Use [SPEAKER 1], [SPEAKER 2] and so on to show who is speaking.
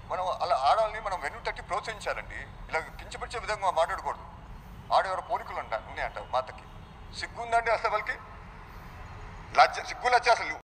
[SPEAKER 1] మనం అలా ఆడాలని మనం వెన్ను తట్టి ప్రోత్సహించాలండి. ఇలా కించపరిచే విధంగా మాట్లాడకూడదు. ఆడేవారు పోలికలు ఉన్నాయంట మాతకి. సిగ్గుందండి అసలు వాళ్ళకి? సిగ్గు లజ్జ అసలు